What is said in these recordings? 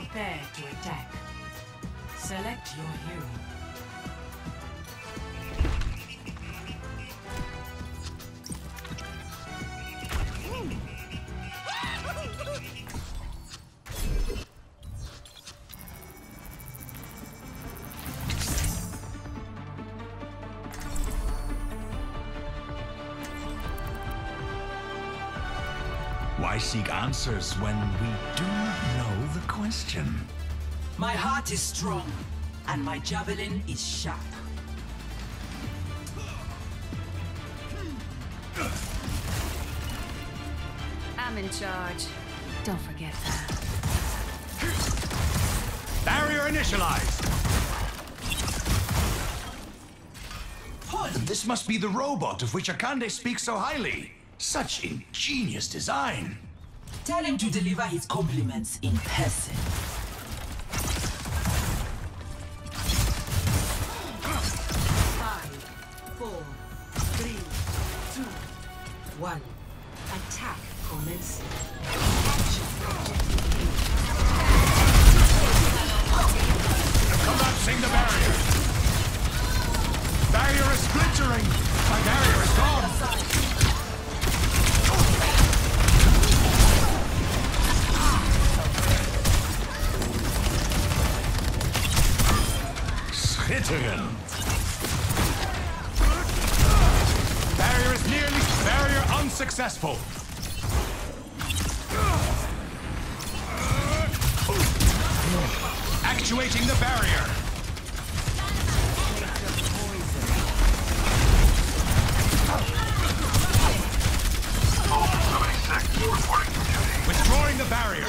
Prepare to attack. Select your hero. Why seek answers when we do not know the question? My heart is strong, and my javelin is sharp. I'm in charge. Don't forget that. Barrier initialized! This must be the robot of which Akande speaks so highly. Such ingenious design. Tell him to deliver his compliments in person. Five, four, three, two, one. Attack commencing. Collapsing the barrier. Barrier is splintering. My barrier is gone. Schitterend. Barrier is nearly barrier unsuccessful. Actuating the barrier. Withdrawing the barrier.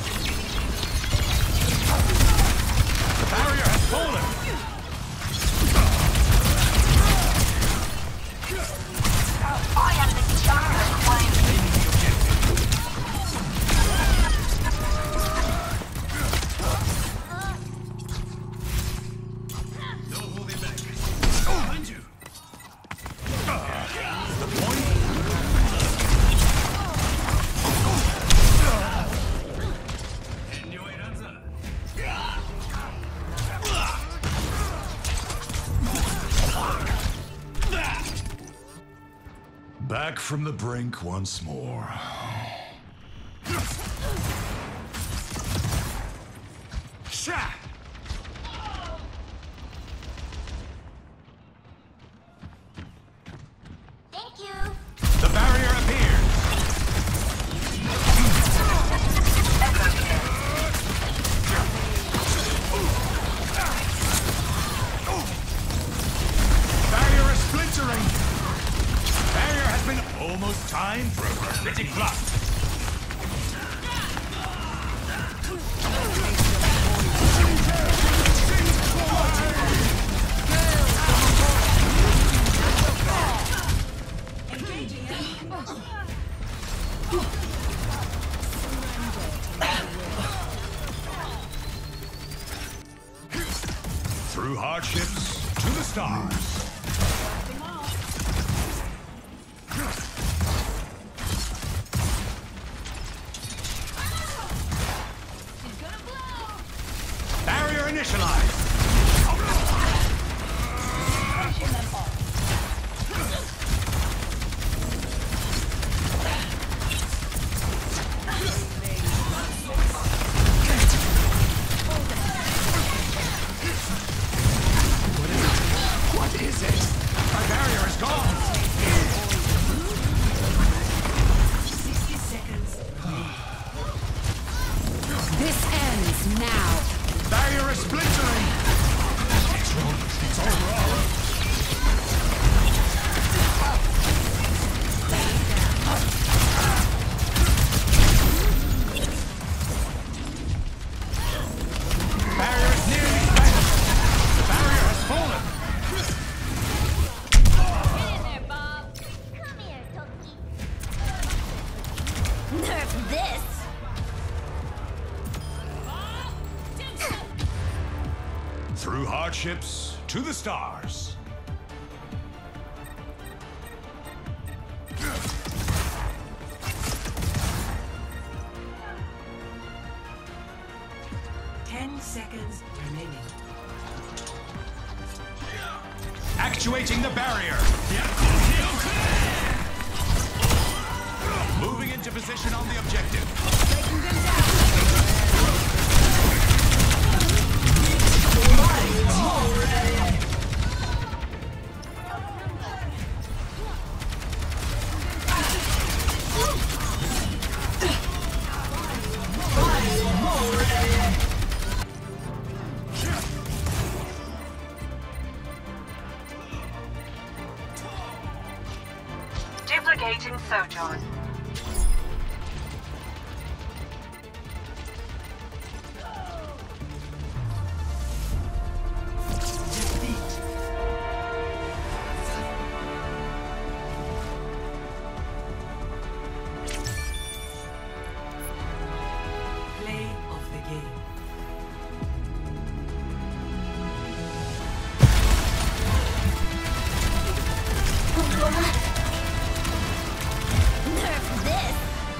The barrier has fallen. I am the champion flame. No holding back. Behind you. The point. Back from the brink once more. Sha! Thank you. The barrier appears. Barrier is splintering. Barrier has been almost time for a prophetic blast. Through hardships to the stars. Barrier initialized. What is it? My barrier is gone. 60 seconds. This ends now. Barrier is splintering. It's over. Barrier is nearly back. The barrier has fallen. Get in there, Bob. Come here, Toki. Nerf this. Through hardships to the stars. Situating the barrier. Moving into position on the objective. Breaking them down. Duplicating Sojourn. Play of the game. Nerf this!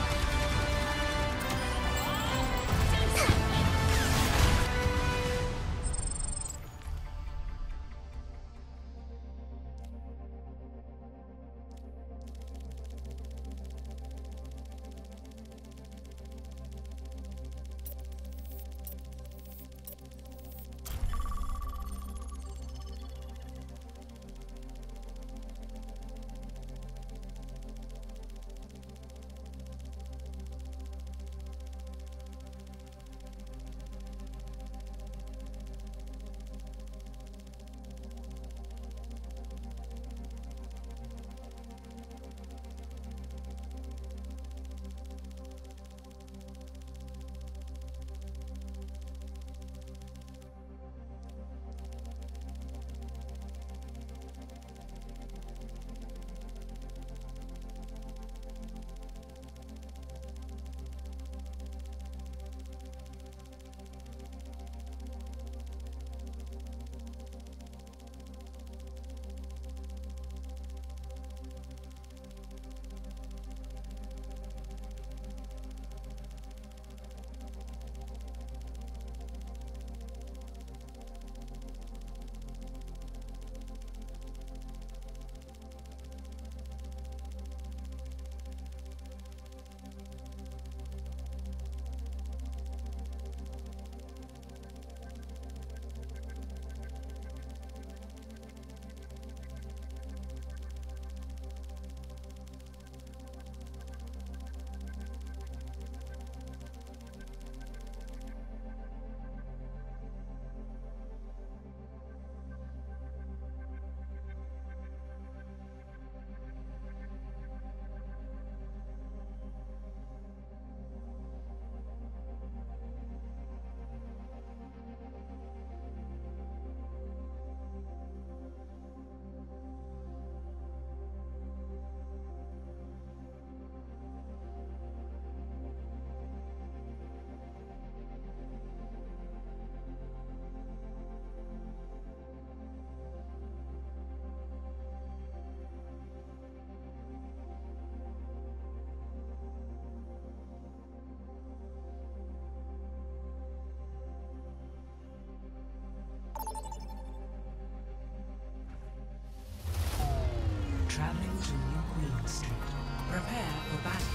Traveling to New Queen Street. Prepare for battle.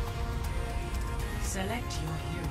Select your hero.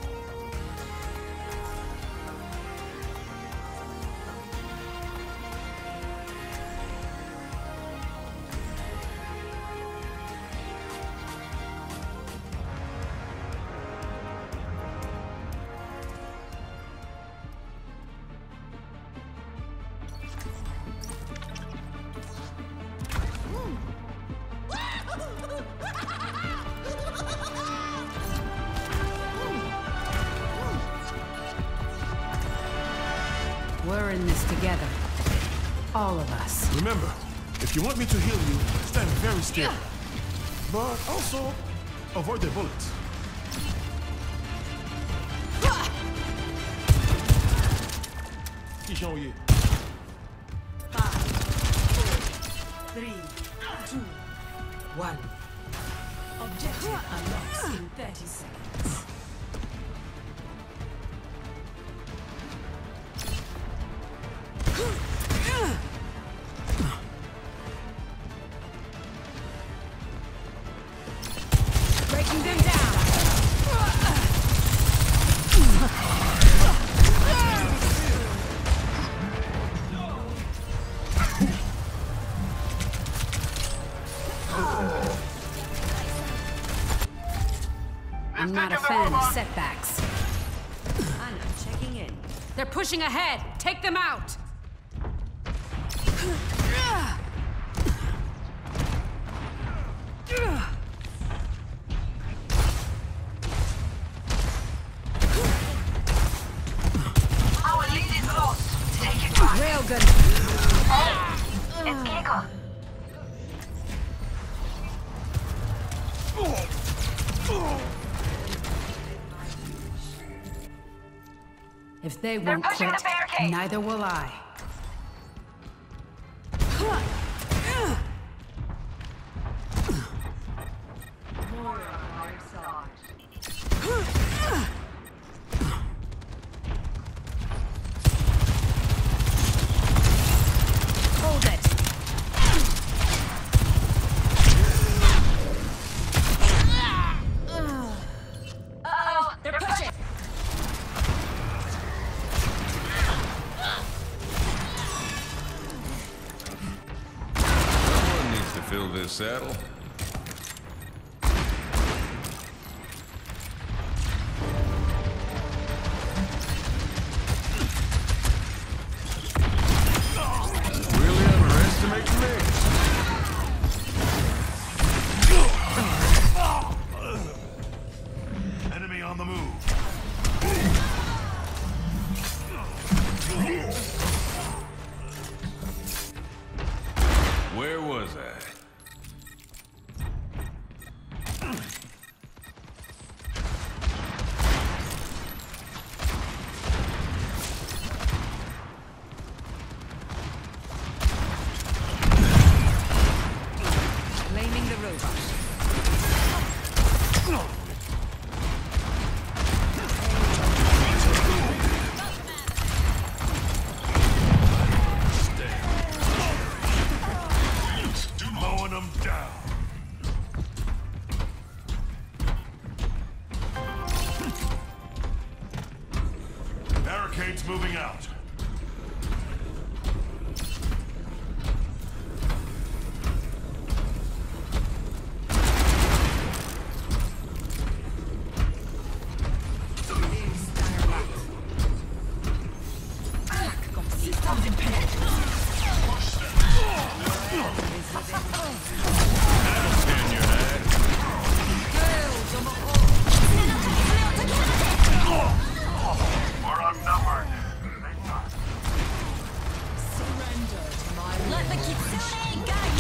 We're in this together. All of us. Remember, if you want me to heal you, stand very still. But also, avoid the bullets. Kishan 5, 4, 3, 2, 1. Objective unlocks in 30 seconds. setbacks. I'm not checking in. They're pushing ahead. Take them out. Our lead is lost. Take it back. Railgun. It's Kiko. If they won't pushing quit, the barricade. neither will I. Hold it. Uh-oh, they're pushing. Someone needs to fill this saddle. Really underestimate me. Enemy on the move. Where was I? Blaming the robot. Mowing them down. Barricades moving out. We're outnumbered. Let the Kitsune guide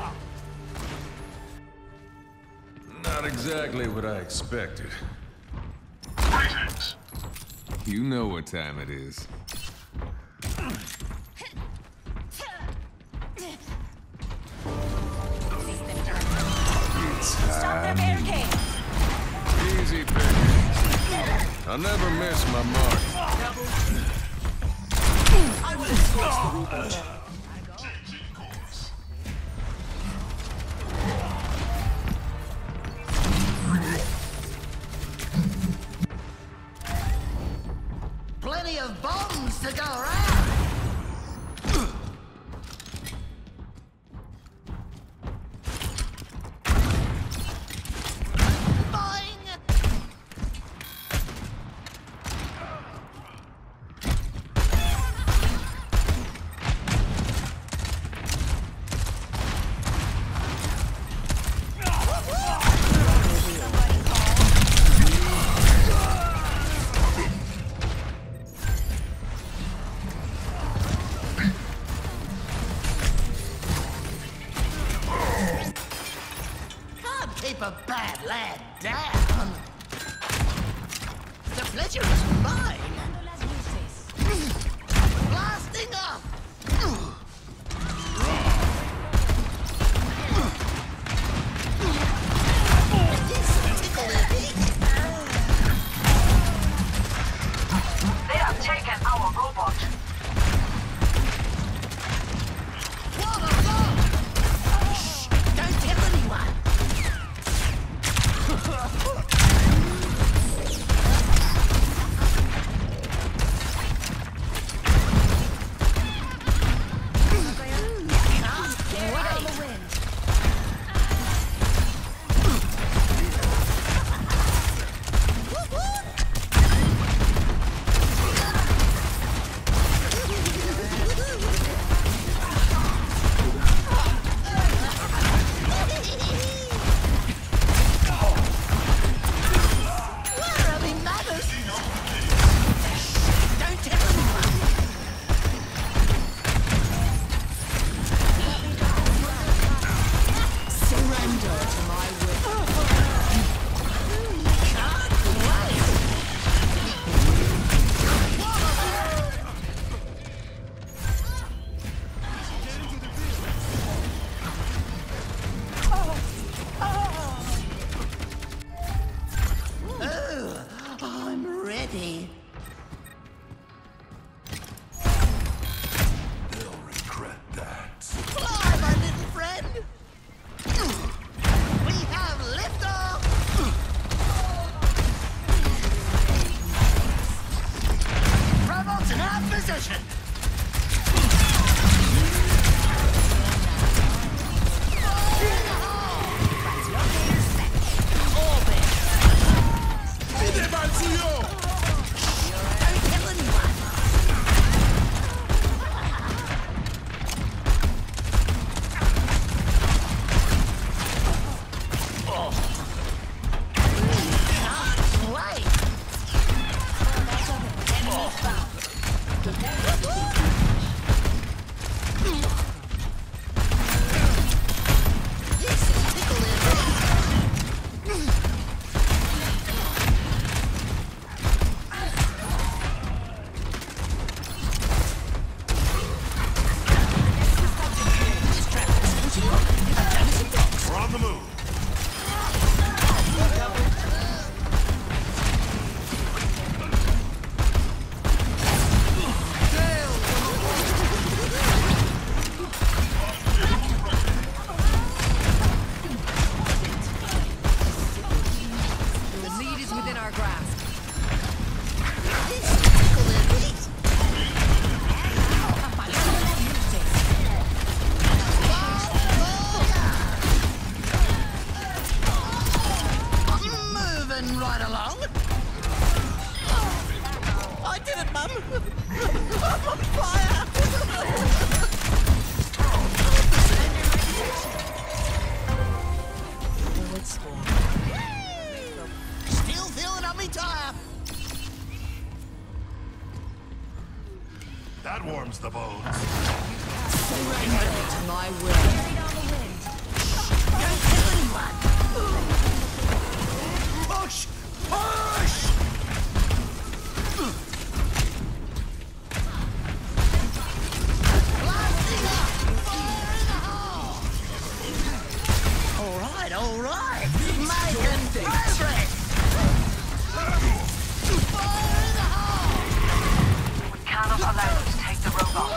you. Not exactly what I expected. Greetings. You know what time it is. Stop their barricade. Easy pickings. I'll never miss my mark. I will escort the robot. Changing course. Plenty of bombs to go around. Boing! Can't keep a bad lad down. The pleasure is mine. Blasting off. They have taken our robot. What a bomb! Shh! Don't tell anyone. bones. Surrender to my will. Push! Push! All right. Making progress. Fire in the hole! We cannot allow you to take the robot.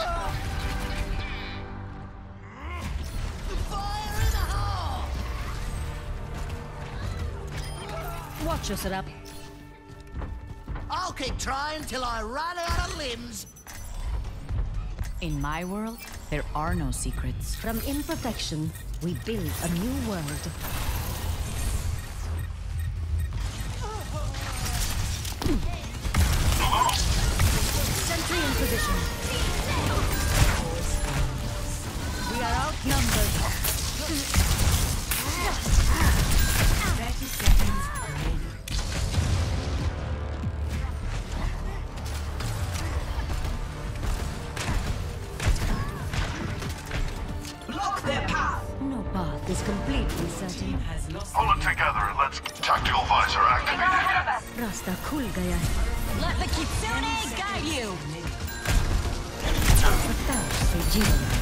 Fire in the hole! Watch us it up. I'll keep trying till I run out of limbs. In my world, there are no secrets. From imperfection, we build a new world. Sentry in position. We are outnumbered. 30 seconds remaining. Block their path. No path is completely certain. Has lost. Pull it together and let's... Tactical visor activated. Rasta Kulgaya. Let the Kitsune guide you! Patao se gira.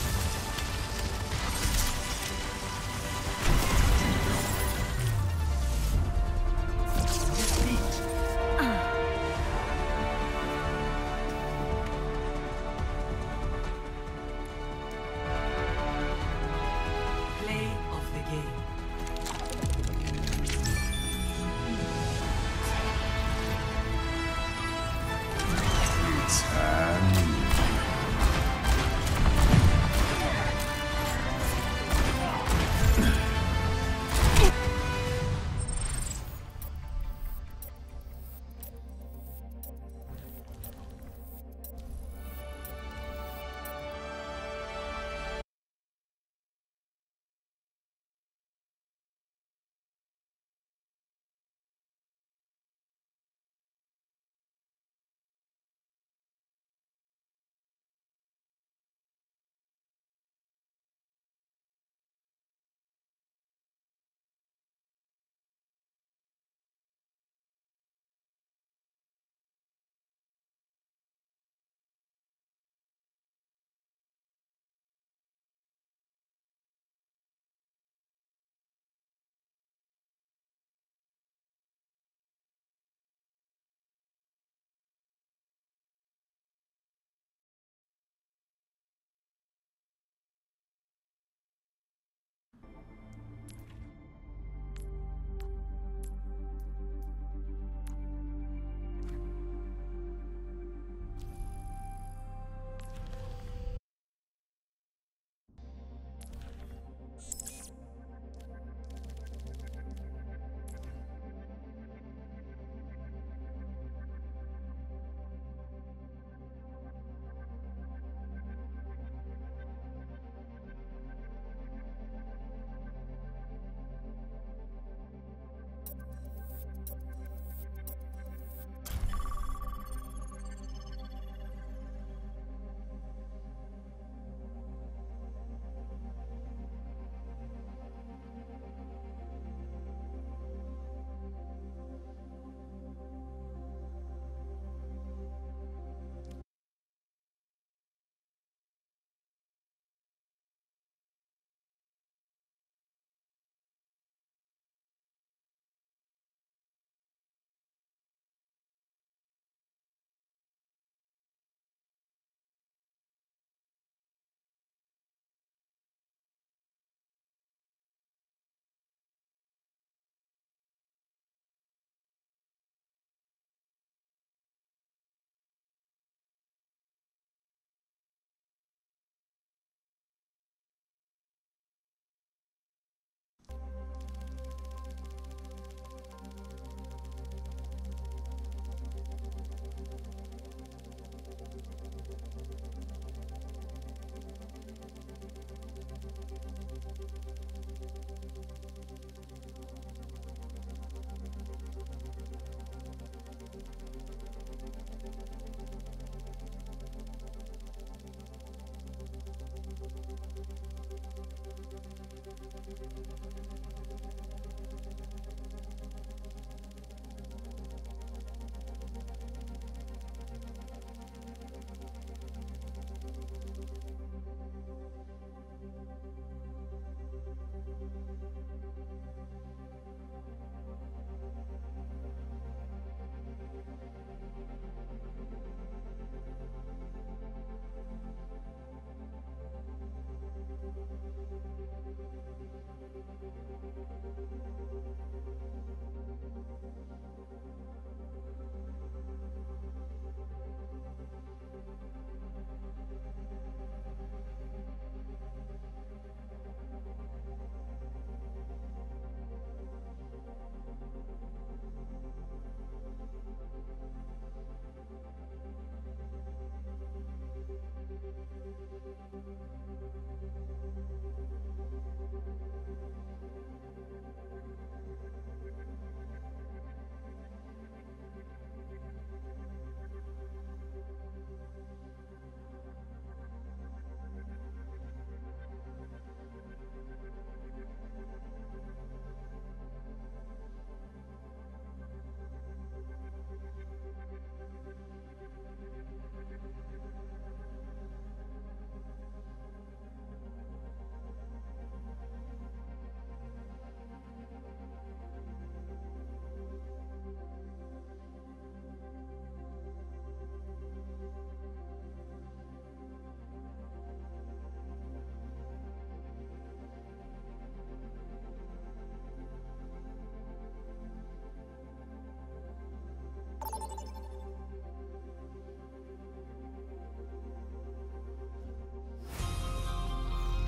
Play of the game. It's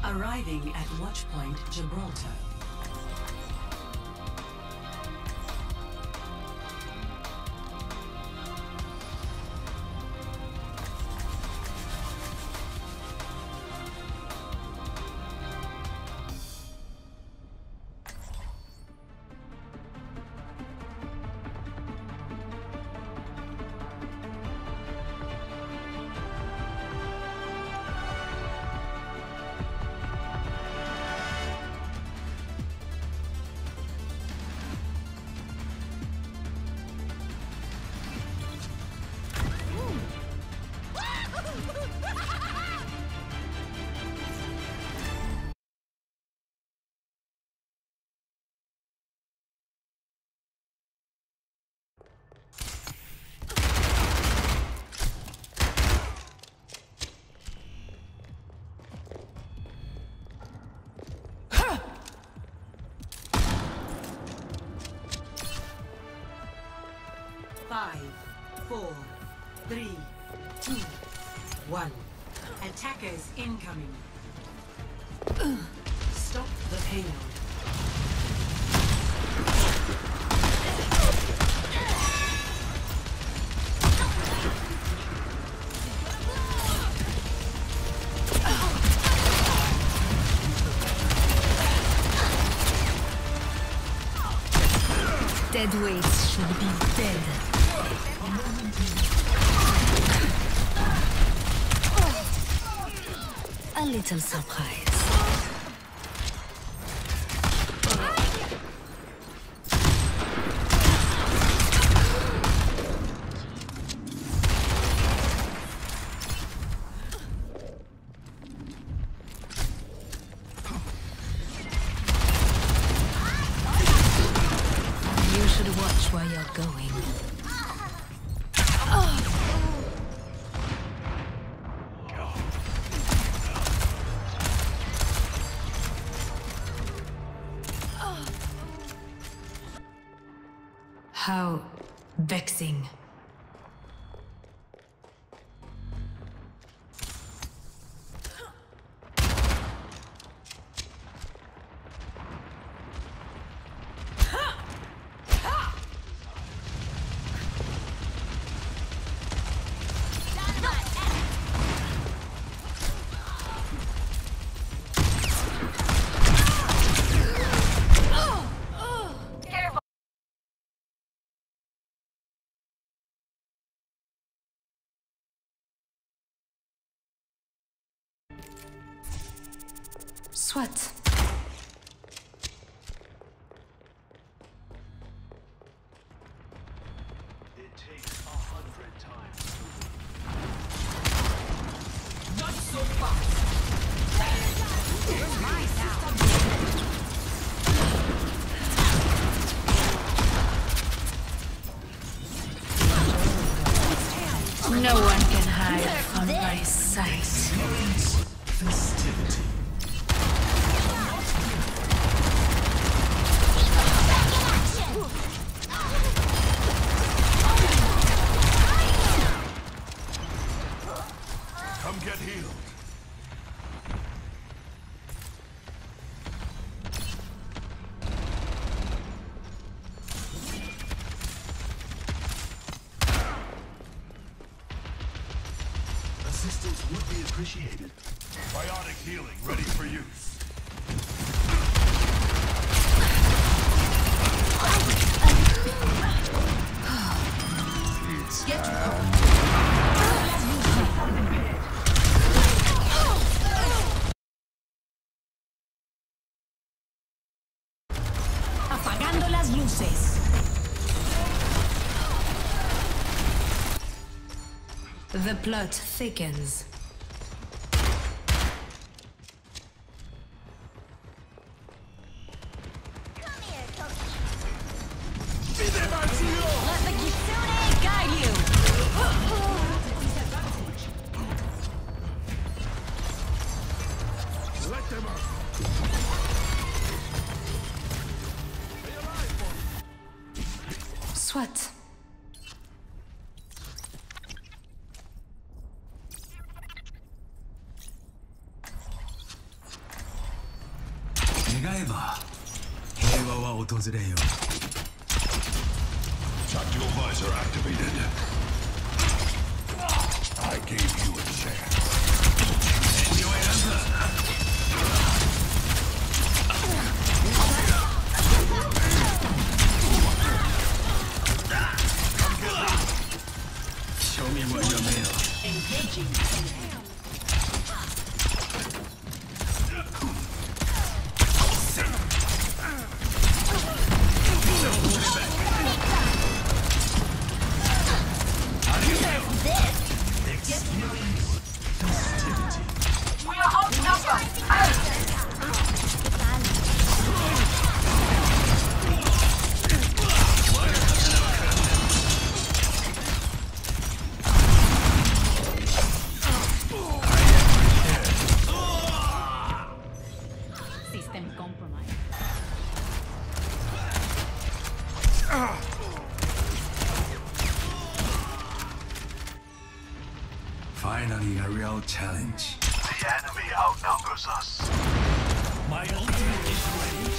Arriving at Watchpoint Gibraltar. Five, 4, 3, 2, 1. Attackers incoming. Stop the payload. Dead weights should be dead. A little surprise. You should watch where you're going. How vexing. Soit. It takes 100 times. Not so fast. It's mine now. No one can hide from my sight. Festivity. Come get healed. Assistance would be appreciated. Biotic healing ready for use. Apagando las luces. The plot thickens. Come here, Toki. Let the Kitsune guide you. Let them out. Soit. 願えば平和は訪れよう。 Tactical visor activated. I gave you a chance. Show me what you're made of. Engaging. System compromised. Finally, a real challenge. The enemy outnumbers us. My ultimate is ready.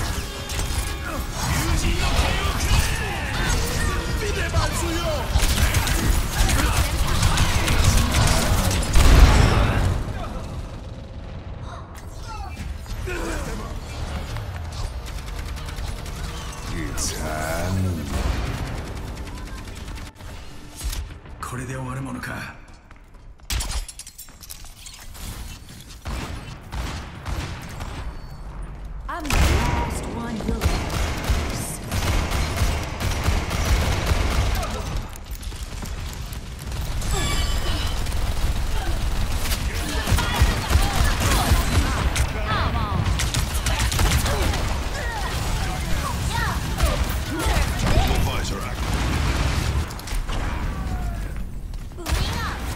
It's time. これで終わるものか。 I'm the last one you'll ever lose. Come on. Tactical visor activated. Booting up.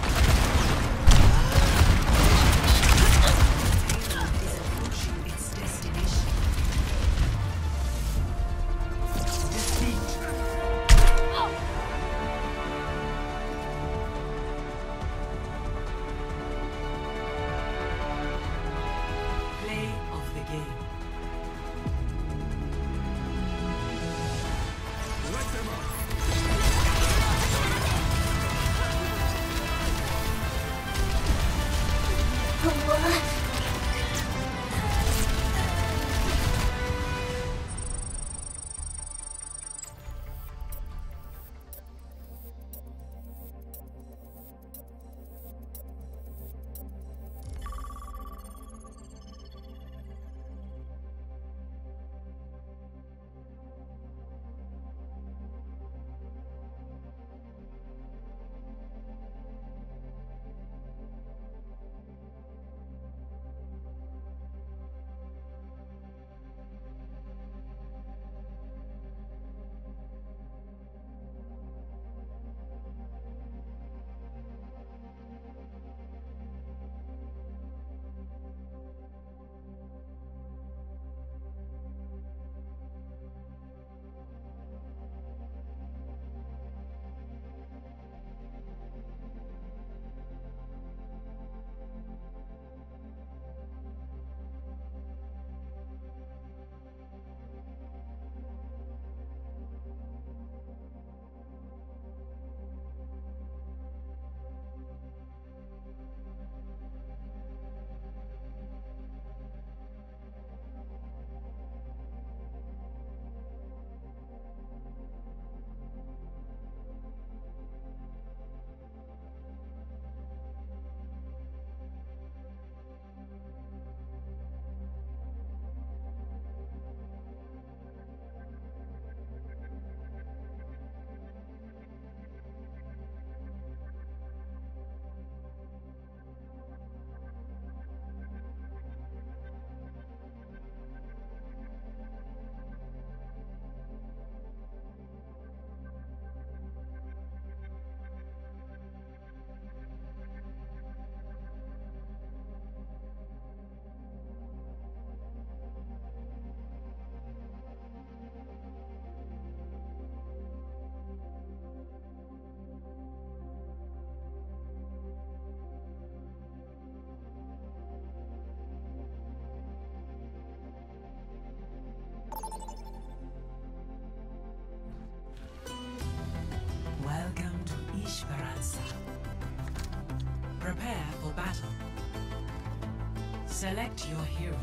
Select your hero.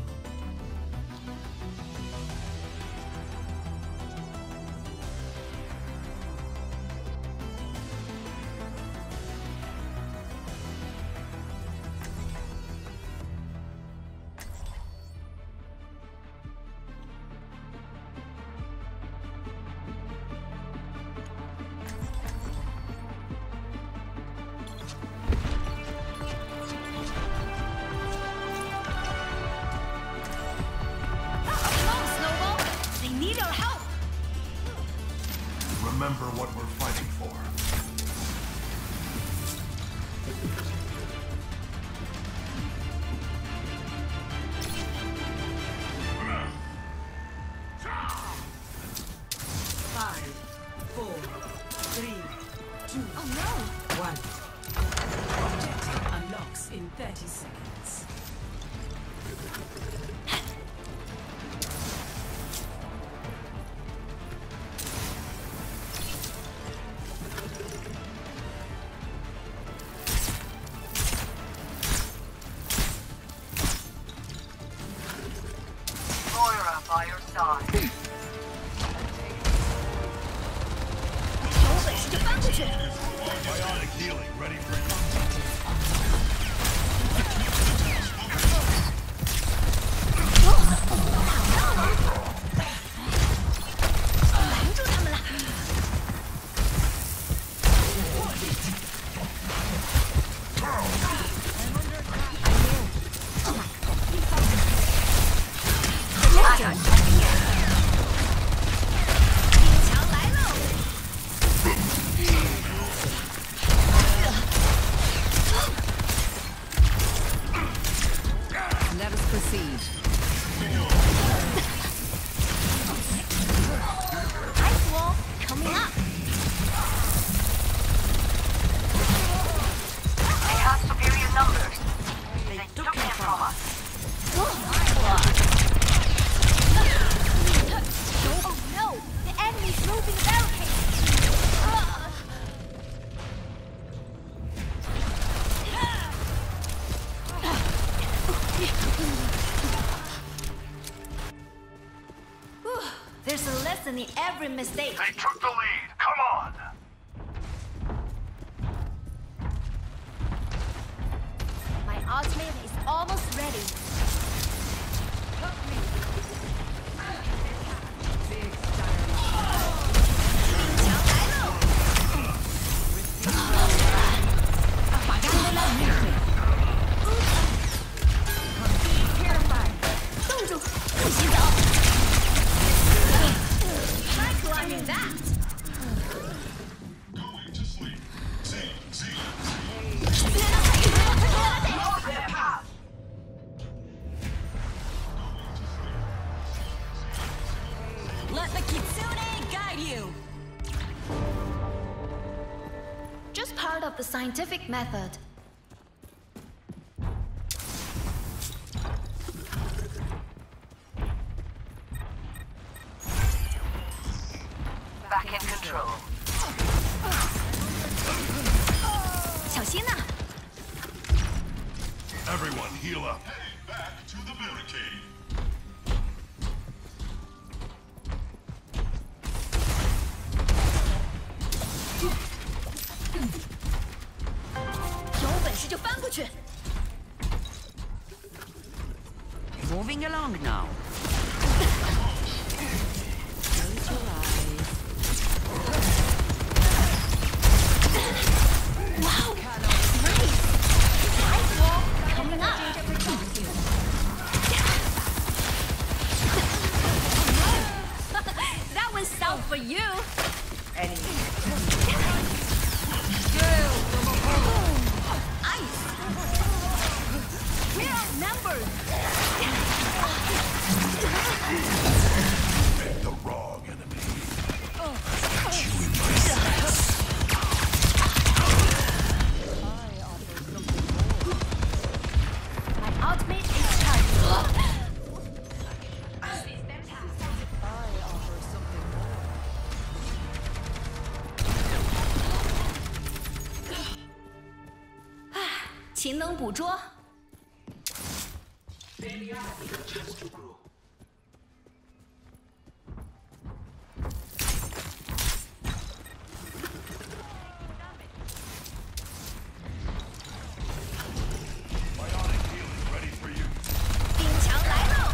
Remember what we're fighting for. Five, 4, 3, 2, Oh no! 1. Objective unlocks in 30 seconds. Moira by your side. Bionic healing ready for you. Let us proceed. Ice wall coming up. They have superior numbers. They took him from us. Oh no! The enemy's moving the barricade. There's a lesson in every mistake. They took the lead. Come on. My ultimate is almost ready. Climbing that. Let the Kitsune guide you! Just part of the scientific method. Back in control. 小心呐！ Everyone heal up. Back to the barricade. 有本事就翻过去。 Moving along now. Close your eyes. Wow! Nice! Ice wall coming up. That one's out for you. Ice. We're outnumbered. Met the wrong enemy. Got you in my sights. My ultimate is charged.勤能捕捉。 Failure is a chance to grow. Bionic healing ready for you. 顶墙来喽！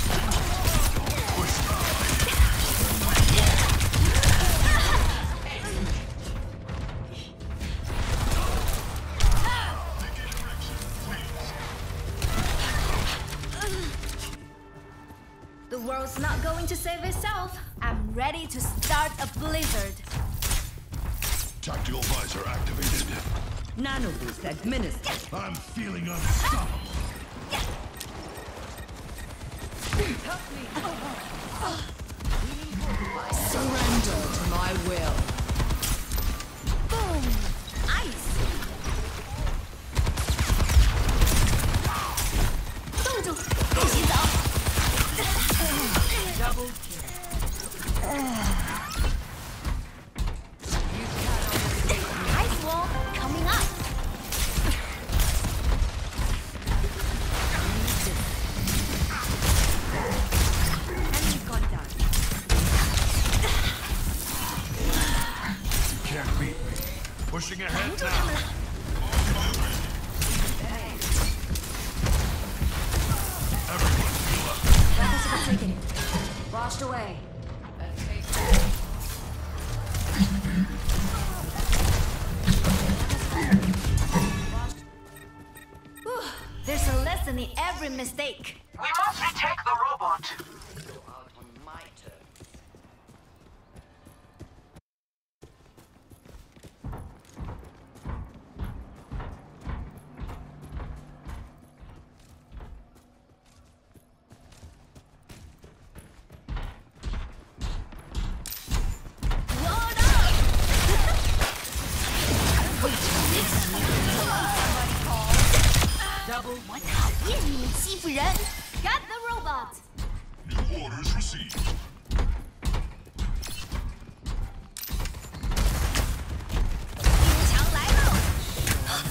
The world's not going to save itself. I'm ready to start a blizzard. Tactical visor activated. Nano boost administered. I'm feeling unstoppable. Surrender to my will. Boom! Ice. 冻住，不许走。 Double kill. Ice wall coming up. Enemy contact. You can't beat me. Pushing ahead 住他们 now. 了。 Everyone heal up. Weapons have been taken. Washed away. Whew, there's a lesson in every mistake. We must retake the robot. Load up! 我讨厌你们欺负人。Got the robot. New orders received. 顶墙来喽！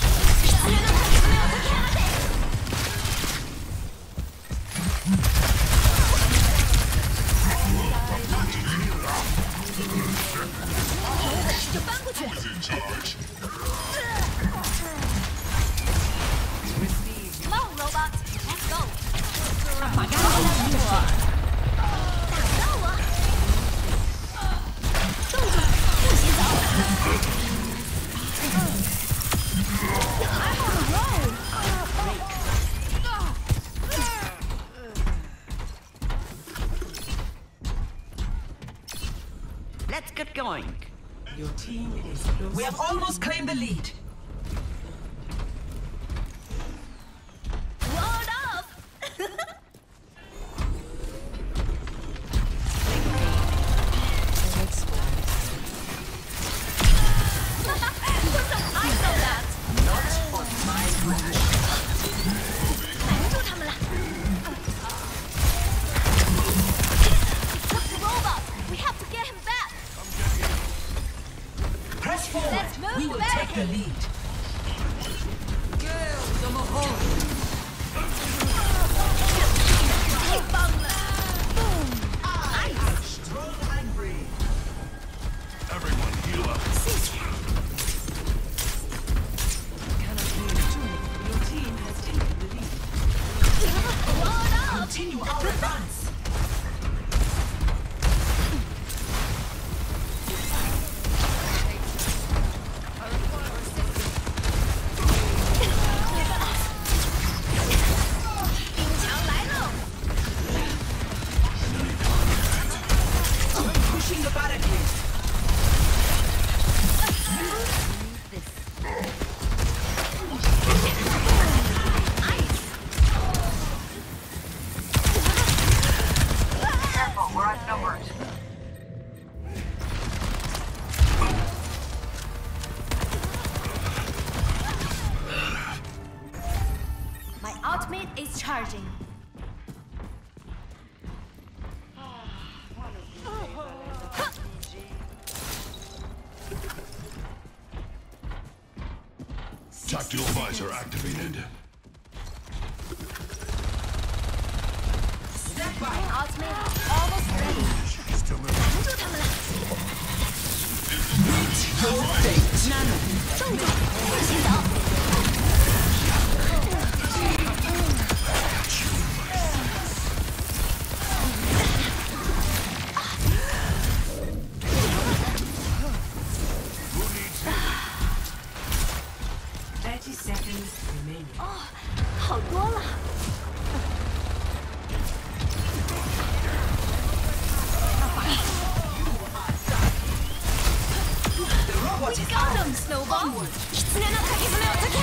就搬过去。 Is in charge. Come on, robot. Let's go. 打到我！冻住，不许走！I'm on a roll. Let's get going. Your team is close. We have almost claimed the lead. Load up. Put some ice on that. 拦住他们了。The robot. We have to get him back. Press forward. Let's move We will back. take the lead. Girls on the hole. 太棒了。Boom. Ice. Strong and brave. Everyone heal up. 谢谢。 Your team has taken the lead. Load up. Continue our advance. Pushing the barricade. Careful, we're outnumbered. My ultimate is charging. Tactical visor activated. Ultimate almost ready. Still in. 拦住他们了。重住，行走。哦，好多了。We got them, Snowball! 狐の竹爪を解け！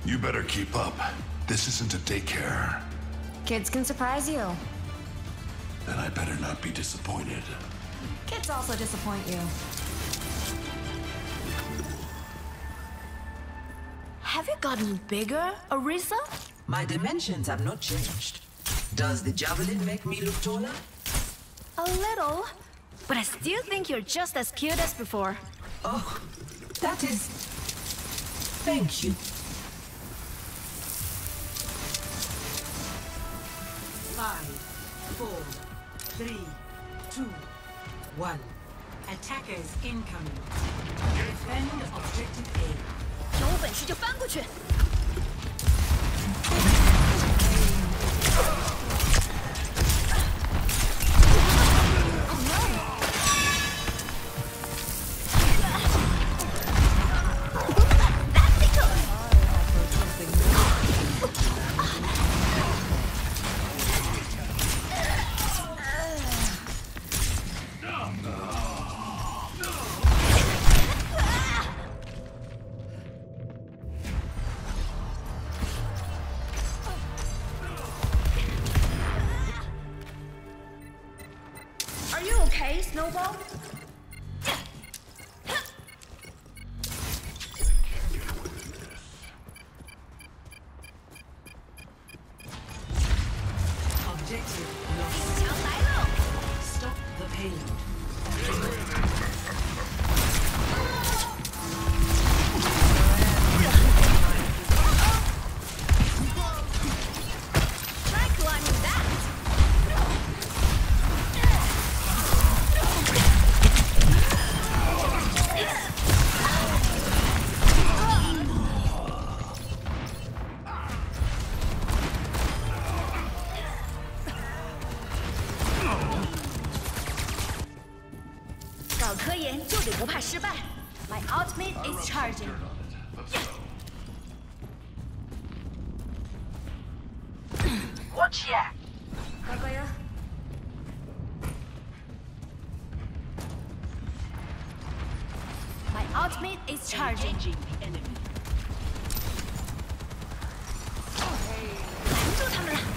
You better keep up. This isn't a daycare. Kids can surprise you. Then I better not be disappointed. Kids also disappoint you. Have you gotten bigger, Orisa? My dimensions have not changed. Does the javelin make me look taller? A little. But I still think you're just as cute as before. Oh, that is... Thank you. 5, 4, 3, 2, 1. Attackers incoming. Defend objective A. 有本事就翻过去。Are you okay, Snowball? Objective lost. Stop the payload. Try climbing that. 搞科研就得不怕失败。My ultimate is charging. Watch ya! 乖乖哟。My ultimate is charging. Engaging the enemy. 拦住他们了。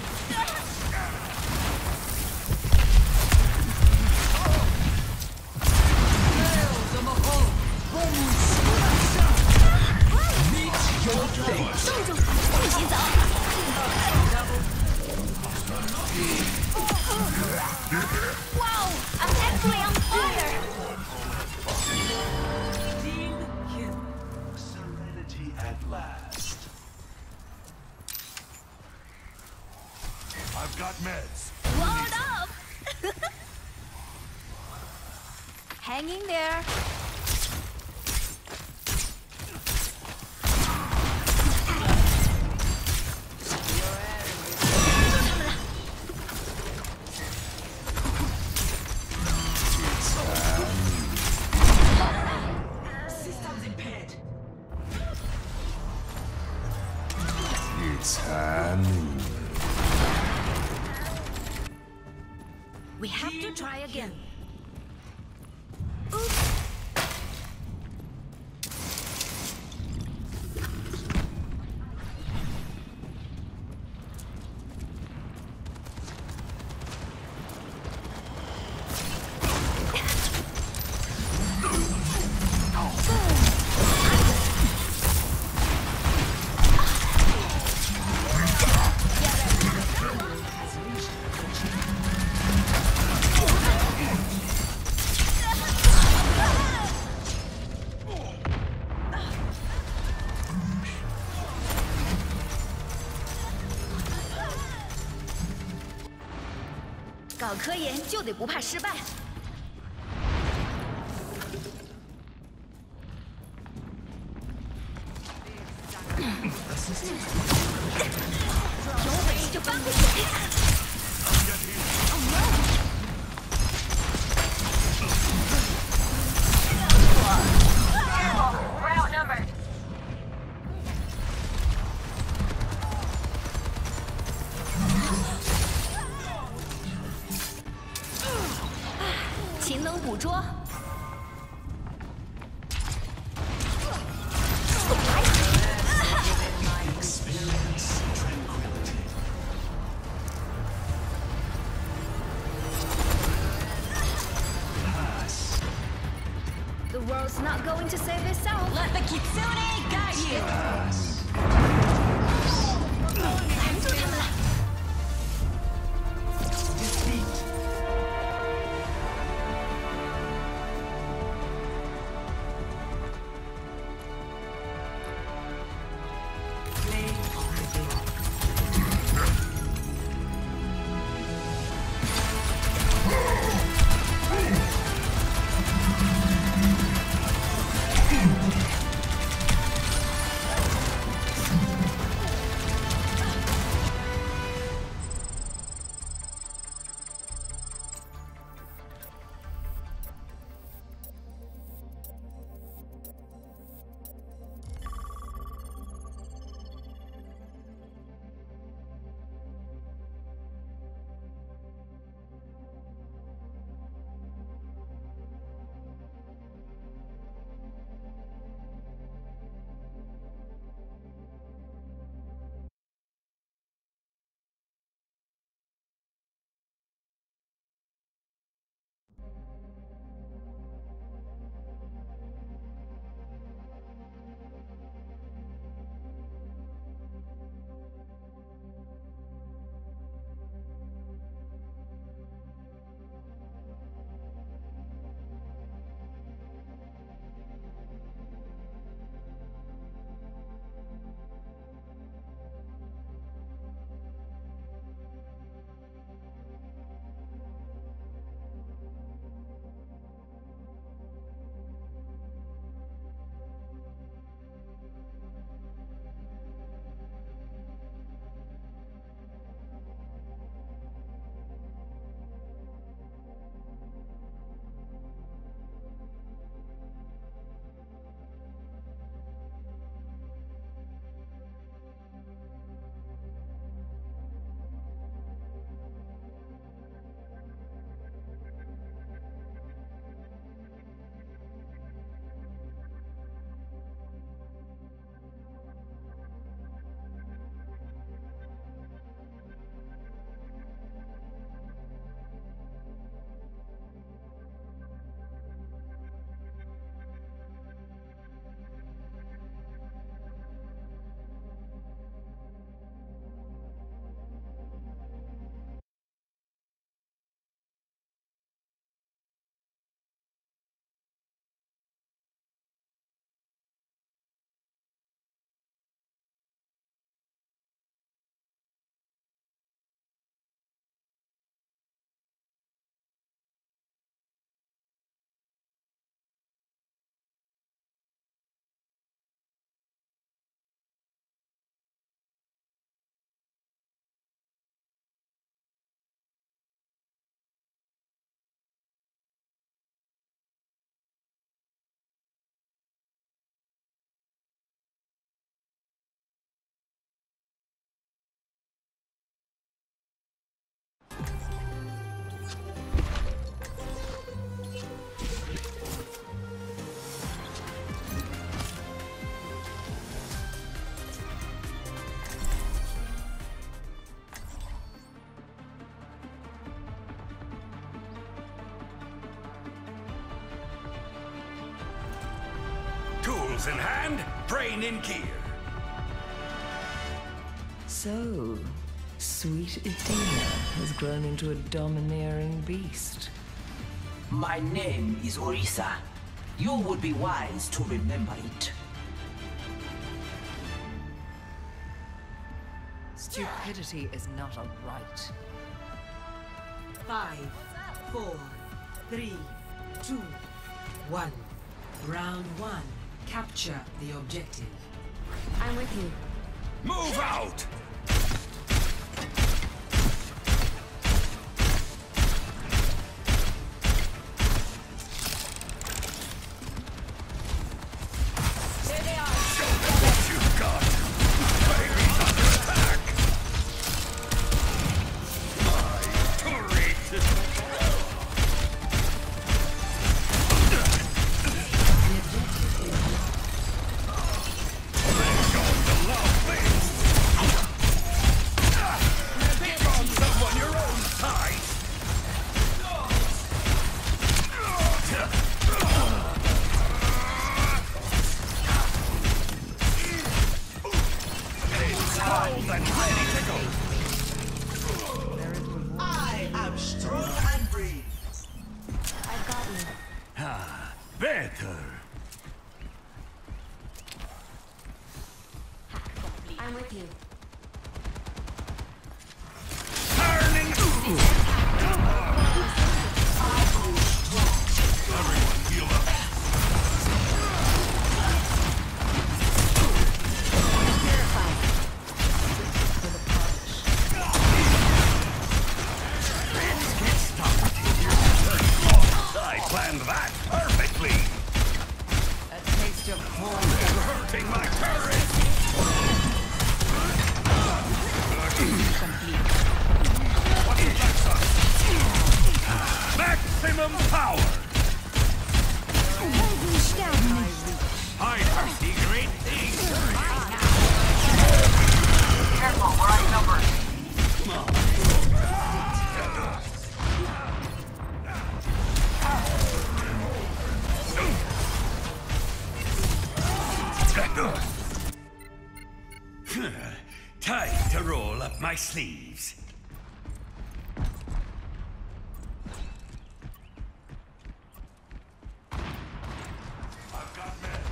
冻住，不许走。Wow, I'm actually on fire. Team kill. Serenity at last. I've got meds. Load up. Hang in there. Systems impaired. It's happening. We have to try again. Oops. 搞科研就得不怕失败。有本事就翻过去！ 勤能捕捉。 not going to save itself. Let the Kitsune guide you! Tools in hand, brain in gear. So, sweet Edina has grown into a domineering beast. My name is Orisa. You would be wise to remember it. Stupidity is not a right. 5, 4, 3, 2, 1. Round 1. Capture the objective. I'm with you. Move out! There they are. Show them what you've got! Baby's under attack! My turret! Let's go to love face! I'm with you. Turning. Everyone heal up. I planned that perfectly. A taste of poison. Hurting my turret. What is that, son? Maximum power. I see great things. Careful, we're outnumbered. Time to roll up my sleeves. I've got men.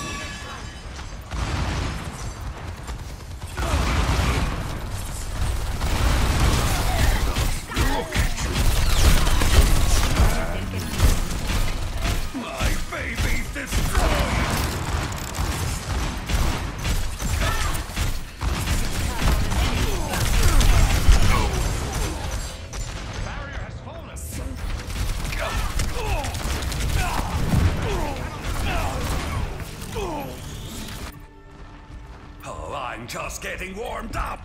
Look at you. My baby's destroyed. Oh, I'm just getting warmed up.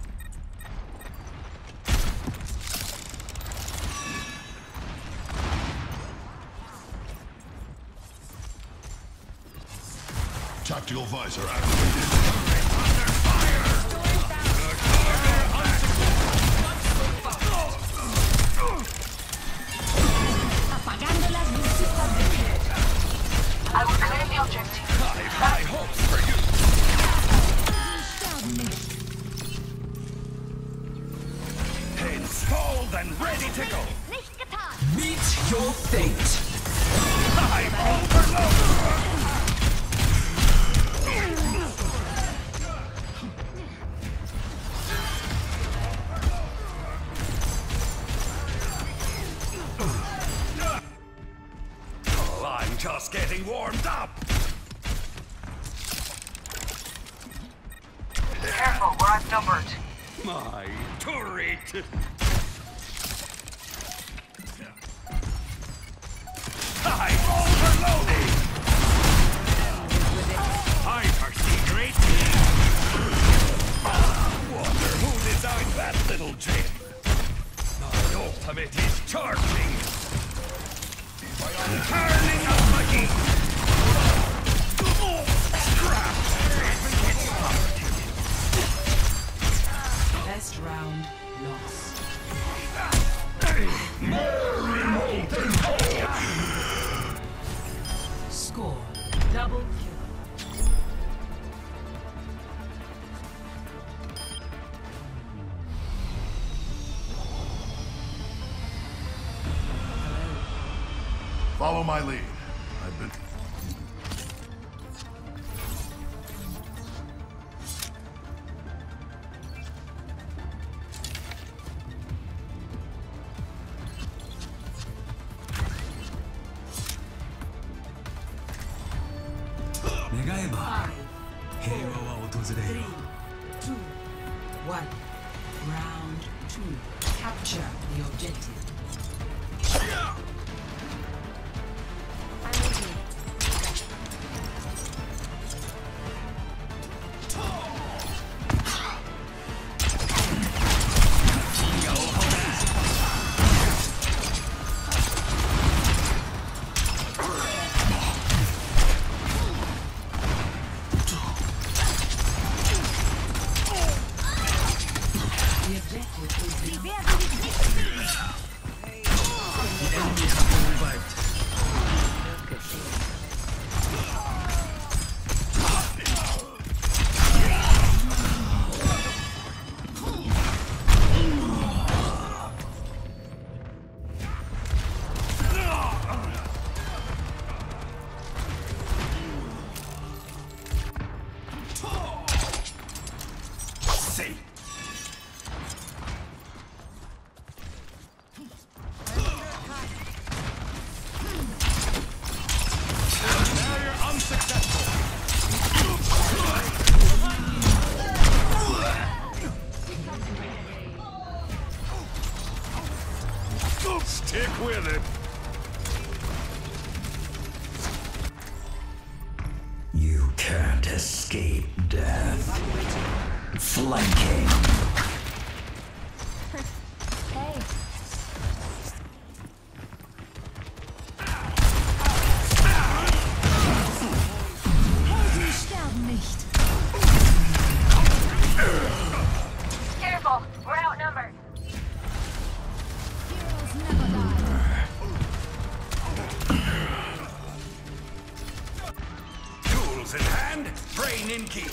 Tactical visor activated. Under fire! I will claim the objective. I've high hopes for you. Installed and ready to go. Meet your fate. I'm overloaded. Oh, I'm just getting warmed up. Careful, we're outnumbered. My turret. I'm overloading. I foresee great things. Wonder who designed that little gem. My ultimate is charging. Turning up my heat. Scrap. Best round lost. Score double kill. Follow my lead. I've been... Round 2. Capture the objective. The objective is You can't escape death. Flanking. Hey. Die sterben nicht. Careful, we're outnumbered. Heroes never die. Tools in hand, brain in gear.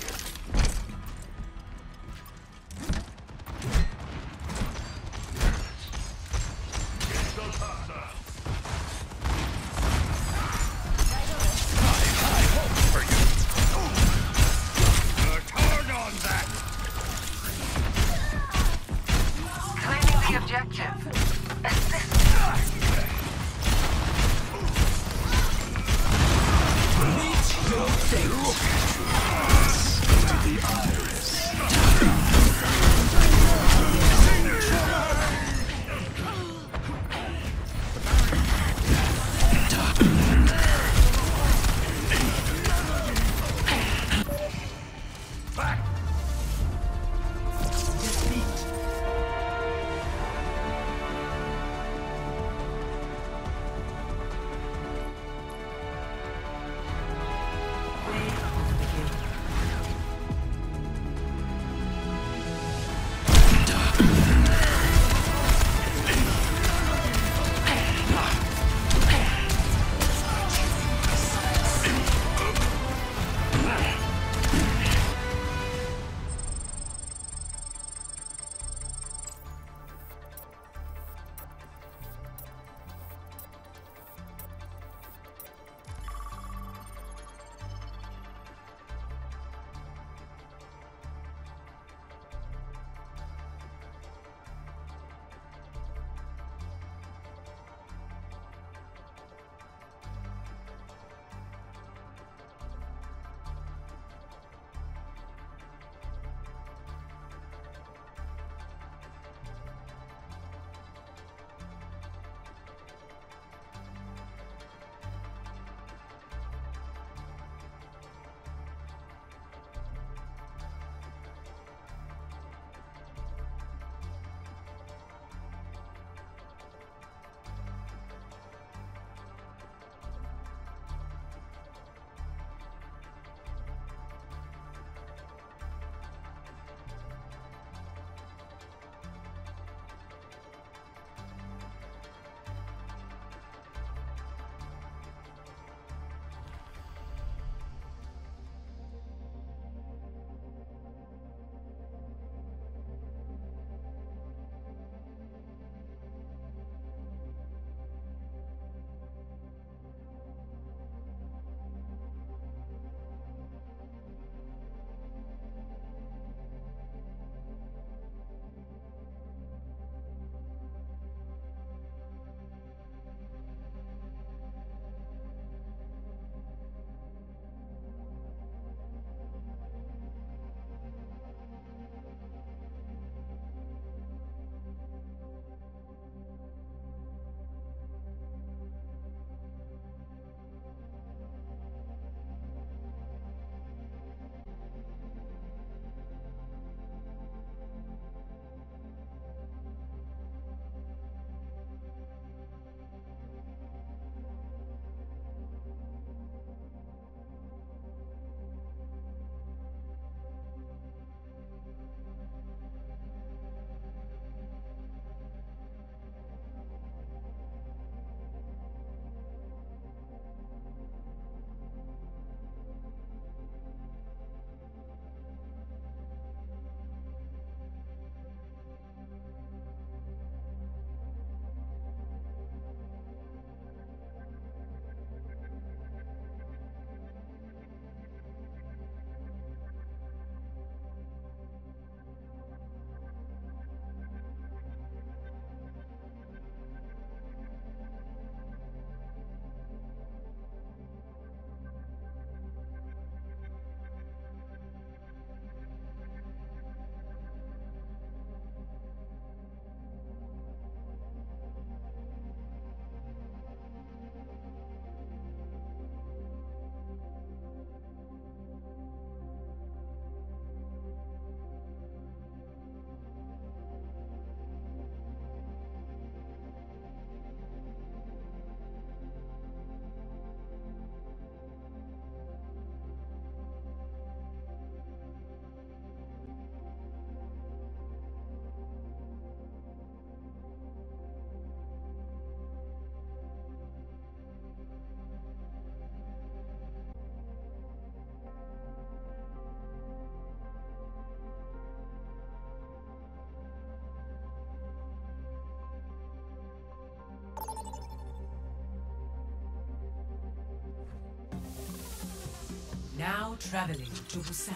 Now traveling to Busan.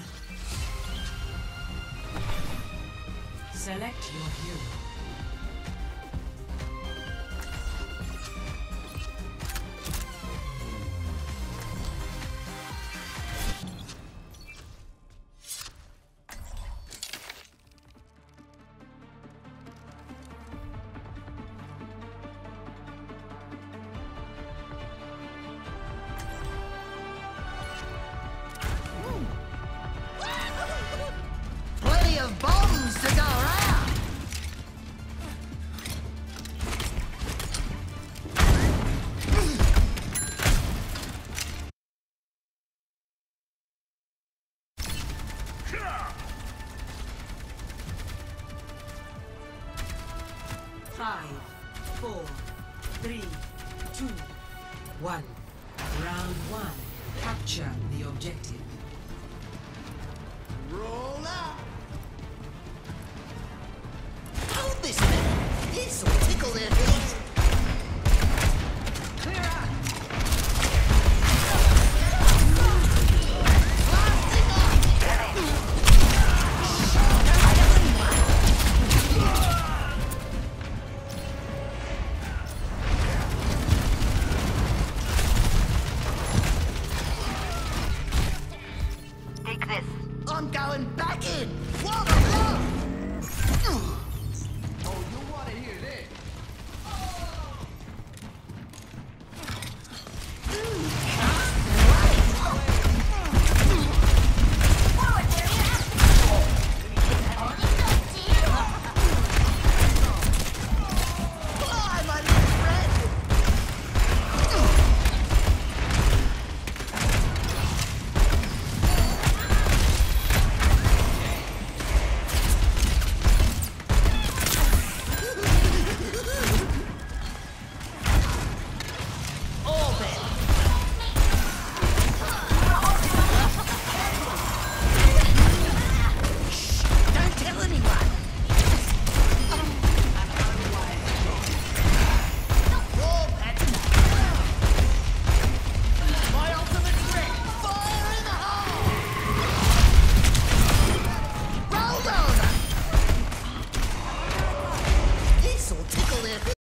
Select your hero. Plenty of bombs to go around. Five, 4, 3, 2, 1. Round 1. Capture the objective. Roll out. Hold this minute. This will tickle their feet. Clear out. Take this. I'm going back in. What a blow! Oh, you want to hear this? Fly, my little friend. Don't tell anyone. My ultimate threat. Fire in the hole. Roll over. This'll tickle their feet.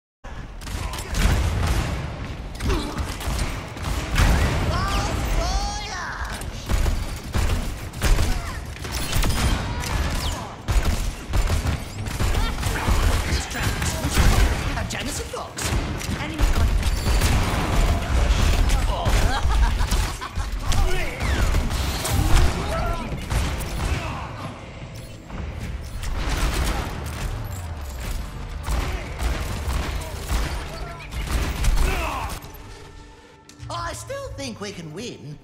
Jameson Fox. Enemy I still think we can win.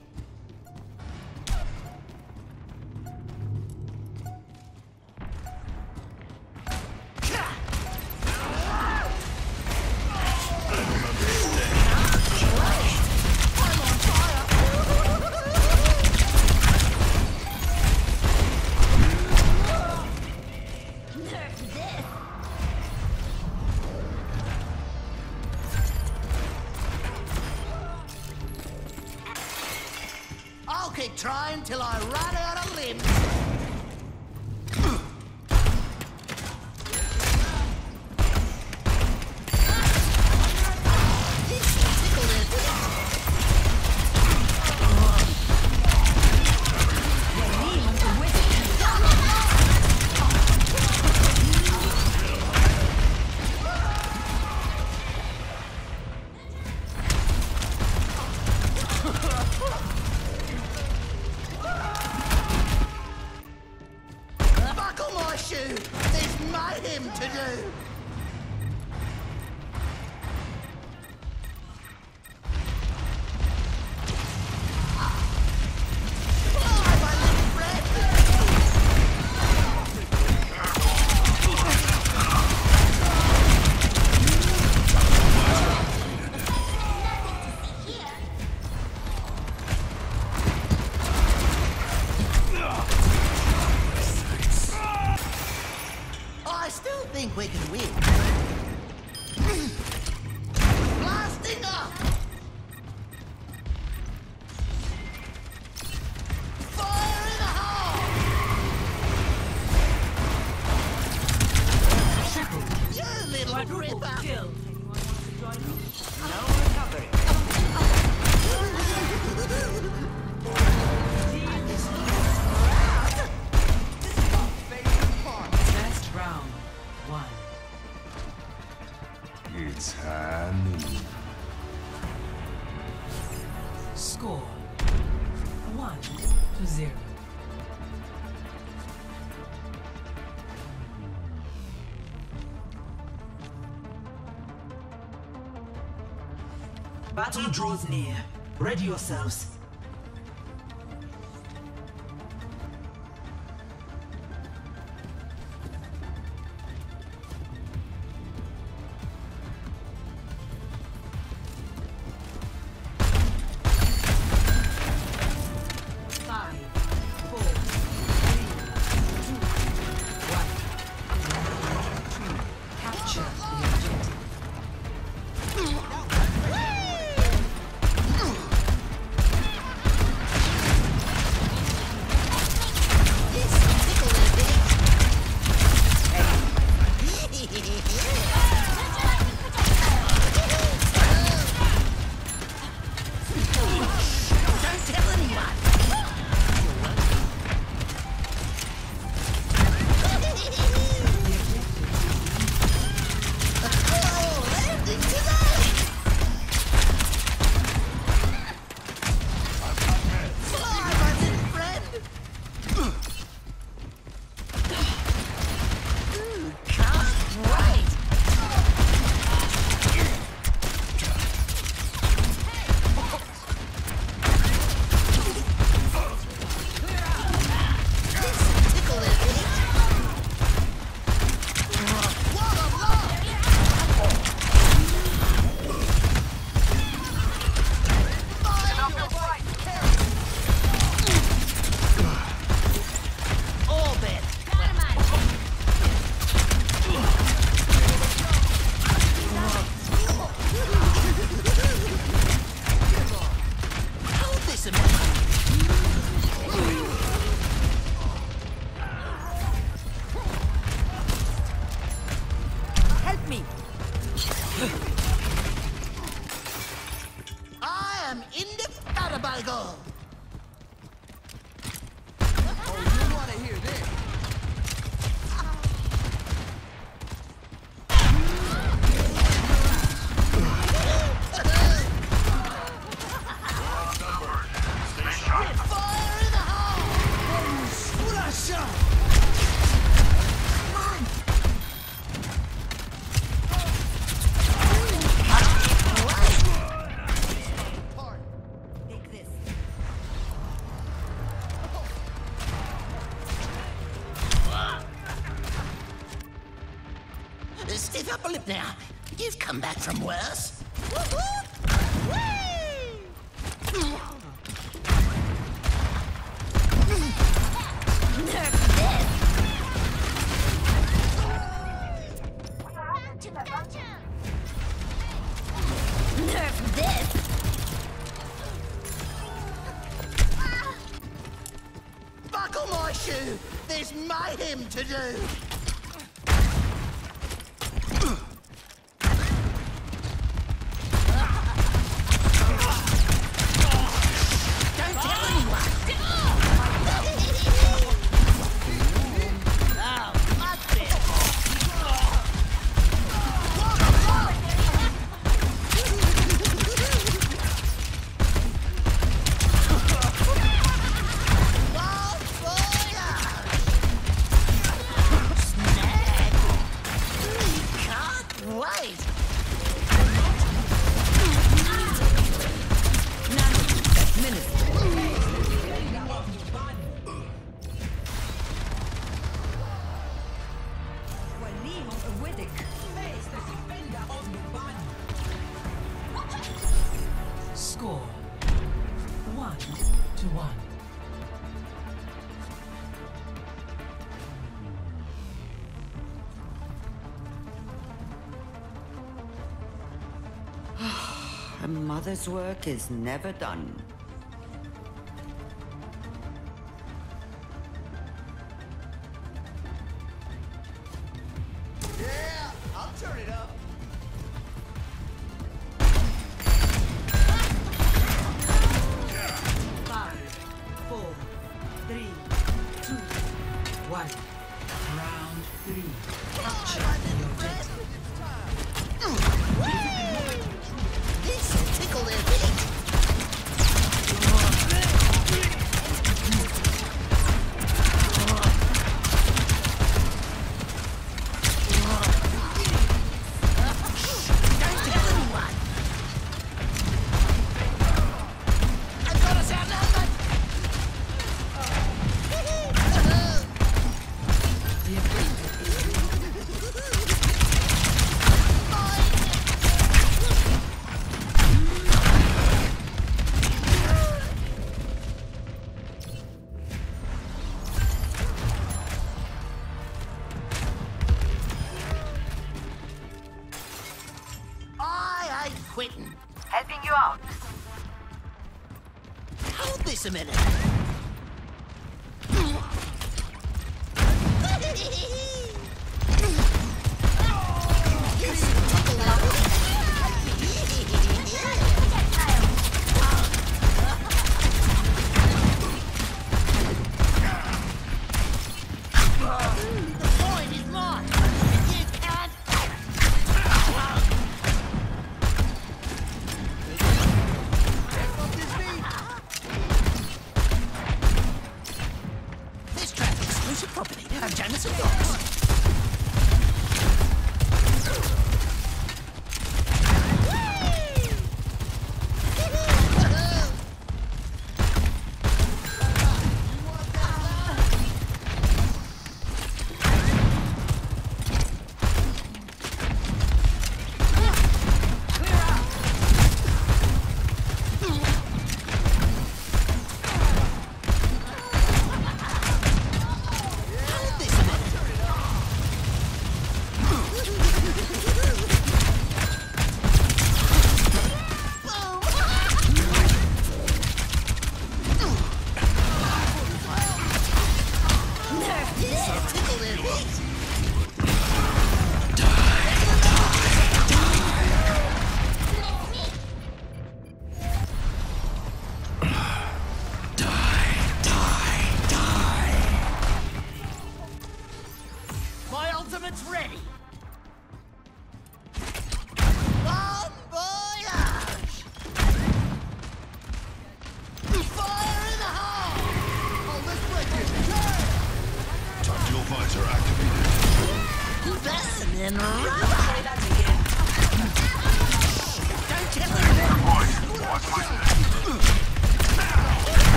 I'll keep trying till I run out of limbs. This will tickle their feet. Buckle my shoe. There's mayhem to do. Fly, my little friend. I still think we can win. Blasting off! to 0. Battle draws near. Ready yourselves. Stiff upper lip now. You've come back from worse. Nerf this! Buckle my shoe! There's mayhem to do! Score 1-1. A mother's work is never done. Yeah, I'll turn it up. Round 3. Capture the objective. This'll tickle their feet. this a minute.